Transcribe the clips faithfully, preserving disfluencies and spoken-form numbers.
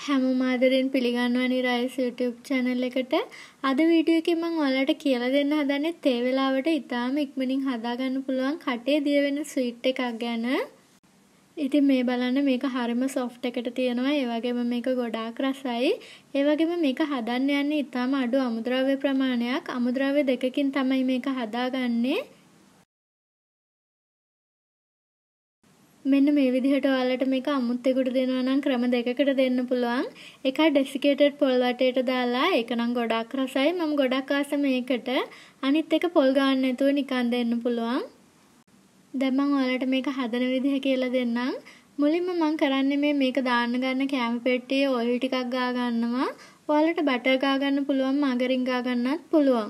හැමෝම ආදරෙන් පිළිගන්නවා nira YouTube channel එකට. අද වීඩියෝ එකේ මම ඔයාලට කියලා දෙන්න හදන්නේ තේ වෙලාවට ඉතාලම ඉක්මනින් හදා ගන්න පුළුවන් කටේ දිය වෙන ස්වීට් එකක් ගැන. ඉතින් මේ බලන්න මේක හරිම soft එකට තියෙනවා. ඒ වගේම මේක ගොඩාක් රසයි. ඒ වගේම මේක හදන්න යන්නේ ඉතාලම අඩු අමුද්‍රව්‍ය ප්‍රමාණයක්. අමුද්‍රව්‍ය දෙකකින් තමයි මේක හදාගන්නේ. මෙන්න මේ විදිහට ඔයාලට මේක අමුත්තෙකුට දෙනවා නම් ක්‍රම දෙකකට දෙන්න පුළුවන්. එකක් ඩෙසිකේටඩ් පොල් වටේට දාලා ඒක නම් ගොඩක් රසයි. මම ගොඩක් ආස මේකට. අනිත් එක පොල් ගන්න නැතුව නිකන් දෙන්න පුළුවන්. දැන් මම ඔයාලට මේක හදන විදිහ කියලා දෙන්නම්. මුලින්ම මම කරන්නේ මේ මේක දාන්න ගන්න කැම පෙට්ටියේ ඔයිල් ටිකක් ගා ගන්නවා. ඔයාලට බටර් ගා ගන්න පුළුවන්, මාගරින් ගා ගන්නත් පුළුවන්.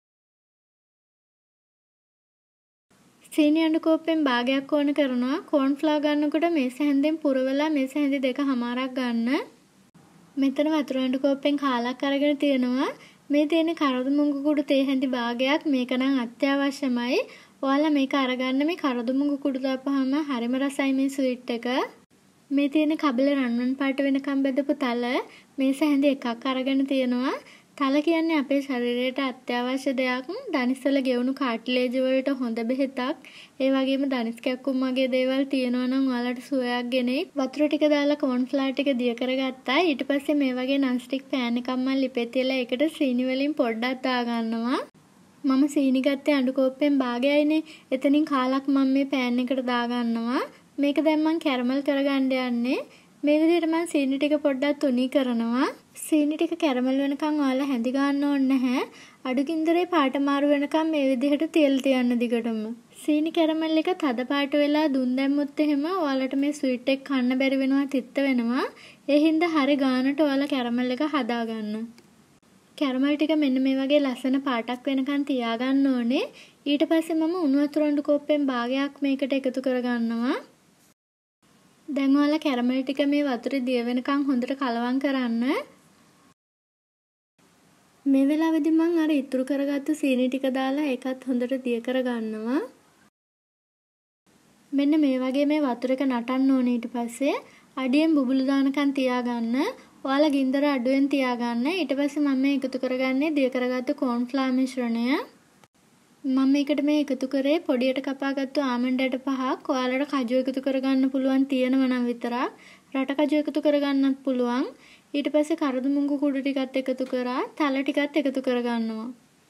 සීනි අඬු කෝප්පෙන් භාගයක් ඕන කරනවා. කෝන් ෆ්ලවර් ගන්නකොට මේස හැන්දෙන් පුරවලා මේස හැන්දි දෙක හමාරක් ගන්න. මෙතන වතුර අඬු කෝප්පෙන් කාලක් අරගෙන තියෙනවා. මේ තියෙන කරදම මුංගු කුඩු තේ හැන්දි භාගයක් මේක නම් අත්‍යවශ්‍යමයි. ඔයාලා මේක අරගන්න. මේ කරදම මුංගු කුඩු දාපුවාම හරිම රසයි මේ ස්වීට් එක. මේ තියෙන කබල රන්වන් පාට වෙනකම් බෙදපු තල මේස හැන්දි එකක් අරගෙන තියෙනවා. තල කියන්නේ අපේ ශරීරයට අත්‍යවශ්‍ය දෙයක්. දනිස්වල ගෙවුණු කාටිලේජ් වලට හොඳ බෙහෙතක්. ඒ වගේම දනිස් කැක්කුම් වගේ දේවල් තියෙනවා නම් ඔයාලට සුවයක් ගෙනෙයි. වතුර ටික දාලා කෝන් ෆ්ලවර් ටික දිය කරගත්තා. ඊට පස්සේ මේ වගේ non stick pan එකක් මම ලිපේ තියලා ඒකට සීනි වලින් පොඩ්ඩක් දාගන්නවා. මම සීනි ගත්තේ අඬු කෝප්පෙන් භාගයයිනේ. එතනින් කාලක් මම මේ pan එකට දාගන්නවා. මේක දැන් මම කැරමල් කරගන්න යන්නේ. මේ විදිහට මම සීනි ටික පොඩ්ඩක් තුනී කරනවා. සීනි ටික කැරමල් වෙනකන් ඔයාලා හැඳි ගන්න ඕනේ නැහැ. අඩු ගින්දරේ පාට මාරු වෙනකන් මේ විදිහට තෙල් තියන්න දිගටම. සීනි කැරමල් එක තද පාට වෙලා දුන් දැම්මොත් එහෙම ඔයාලට මේ ස්වීට් එක කන්න බැරි වෙනවා, තිත්ත වෙනවා. ඒ හින්දා හරි ගානට ඔයාලා කැරමල් එක හදා ගන්න. කැරමල් ටික මෙන්න මේ වගේ ලස්සන පාටක් වෙනකන් තියාගන්න ඕනේ. ඊට පස්සේ මම උණු වතුර අඬු කෝප්පෙන් භාගයක් මේකට එකතු කරගන්නවා. දැන් ඔයාලා කැරමල් ටික මේ වතුරේ දිය වෙනකන් හොඳට කලවම් කරන්න. මේ වෙලාවේදී මම අර ඉතුරු කරගත්තු සීනි ටික දාලා ඒකත් හොඳට දිය කරගන්නවා. මෙන්න මේ වගේ මේ වතුර එක නටන්න ඕනේ. ඊට පස්සේ අඩියෙන් බුබුලු දානකන් තියාගන්න. ඔයාලා ගින්දර අඩුවෙන් තියාගන්න. ඊට පස්සේ මම මේ එකතු කරගන්නේ දිය කරගත්තු කෝන් ෆ්ලවර් මිශ්‍රණය. මම මේකට මේ එකතු කරේ පොඩියට කපාගත්තු ආමන්ඩ් ඇට පහක්. ඔයාලට කජු එකතු කරගන්න පුළුවන් තියෙනවා නම් විතරක්. රට කජු එකතු කරගන්නත් පුළුවන්. ඊට පස්සේ කරදම මුංගු කුඩු ටිකත් එකතු කරා තල ටිකත් එකතු කරගන්නවා.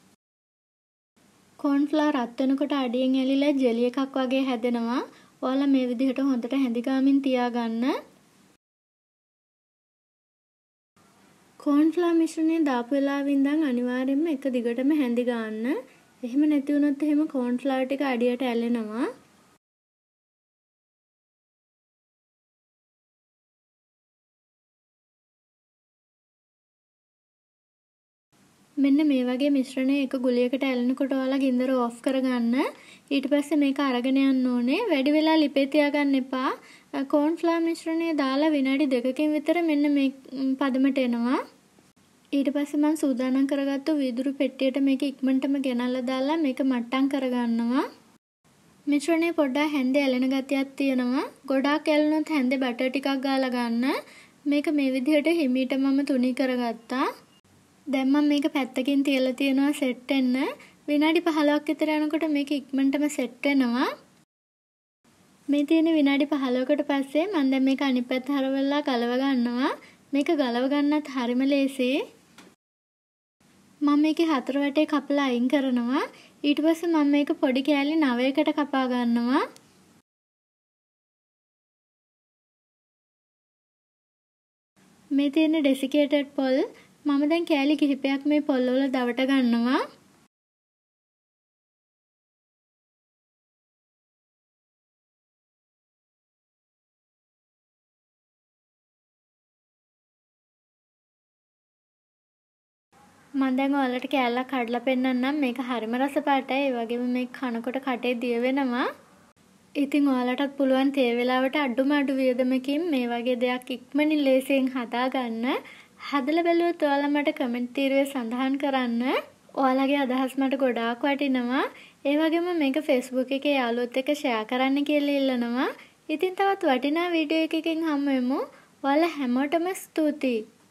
කෝන් ෆ්ලවර් රත් වෙනකොට අඩියෙන් ඇලිලා ජෙලි එකක් වගේ හැදෙනවා. ඔයාලා මේ විදිහට හොඳට හැඳි ගාමින් තියාගන්න. කෝන් ෆ්ලවර් මිශ්‍රණය දාපු වෙලාවෙ ඉඳන් අනිවාර්යයෙන්ම එක දිගටම හැඳි ගන්න. එහෙම නැති වුණොත් එහෙම කෝන් ෆ්ලවර් ටික අඩියට ඇලෙනවා. මෙන්න මේ වගේ මිශ්‍රණය එක ගුලියකට ඇලෙනකොට ඔයාලා ගින්දර ඕෆ් කරගන්න. ඊට පස්සේ මේක අරගෙන යන්න ඕනේ. වැඩි වෙලා ලිපේ තියාගන්න එපා. කෝන් ෆ්ලවර් මිශ්‍රණය දාලා විනාඩි දෙකකින් විතර මෙන්න මේ පදමට එනවා. ඊට පස්සේ මම සූදානම් කරගත්තු වීදුරු පෙට්ටියට මේක ඉක්මනටම ගෙනල්ලා දාලා මේක මට්ටම් කරගන්නවා. මිශ්‍රණය පොඩ්ඩක් හැන්දේ ඇලෙන ගතියක් තියෙනවා. ගොඩාක් ඇලුනොත් හැන්දේ බටර් ටිකක් ගාලා ගන්න. මේක මේ විදිහට හිමීට මම තුනී කරගත්තා. දැන් මම මේක පැත්තකින් තියලා තියෙනවා සෙට් වෙන්න. විනාඩි පහළොවක් විතර යනකොට මේක ඉක්මනටම සෙට් වෙනවා. මේ තියෙන විනාඩි පහළොවකට පස්සේ මම දැන් මේක අනිත් පැත්ත හරවලා ගලව ගන්නවා. මේක ගලව ගන්නත් හරිම ලේසියි. මම මේකේ හතර වටේ කපලා අයින් කරනවා. ඊට පස්සේ මම මේක පොඩි කෑලි නවයකට කපා ගන්නවා. මේ තියෙන ඩෙසිකේටඩ් පොල් මම දැන් කෑලි කිහිපයක් මේ පොල් වල දවට ගන්නවා. මම දැන් ඔයාලට කෑල්ලක් කඩලා පෙන්නන්නම්. මේක හරිම රස පාටයි. ඒ වගේම මේක කනකොට කටේ දිය වෙනවා. ඉතින් ඔයාලටත් පුළුවන් තේ වෙලාවට අඩුම අඩු වියදමකින් මේ වගේ දෙයක් ඉක්මනින් ලේසියෙන් හදාගන්න. හදලා බැලුවොත් ඔයාලා මට කමෙන්ට් තීරුවේ සඳහන් කරන්න. ඔයාලගේ අදහස් මට ගොඩාක් වටිනවා. ඒ වගේම මේක Facebook එකේ යාළුවොත් එක්ක ෂෙයා කරන්න කියලා ඉල්ලනවා. ඉතින් තවත් වටිනා වීඩියෝ එකකින් හමු වෙමු. ඔයාලා හැමෝටම ස්තුතියි.